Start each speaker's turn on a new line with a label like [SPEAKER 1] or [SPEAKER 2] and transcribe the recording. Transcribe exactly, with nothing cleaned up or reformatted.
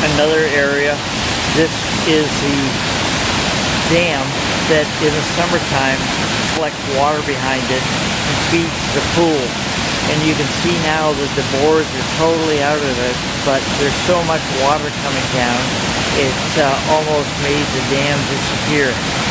[SPEAKER 1] another area. This is the dam that in the summertime collects water behind it and feeds the pool. And you can see now that the bores are totally out of it, but there's so much water coming down, it's uh, almost made the dam disappear.